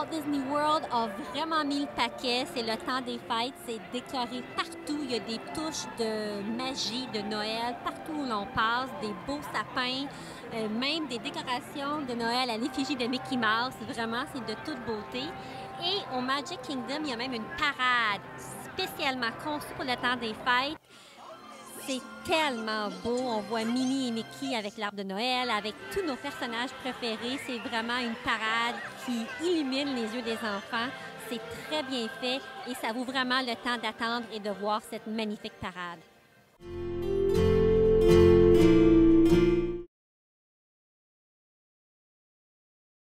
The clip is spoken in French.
Walt Disney World a vraiment mis le paquet. C'est le temps des fêtes. C'est décoré partout. Il y a des touches de magie de Noël partout où l'on passe. Des beaux sapins, même des décorations de Noël à l'effigie de Mickey Mouse. Vraiment, c'est de toute beauté. Et au Magic Kingdom, il y a même une parade spécialement conçue pour le temps des fêtes. C'est tellement beau. On voit Minnie et Mickey avec l'arbre de Noël, avec tous nos personnages préférés. C'est vraiment une parade qui illumine les yeux des enfants. C'est très bien fait et ça vaut vraiment le temps d'attendre et de voir cette magnifique parade.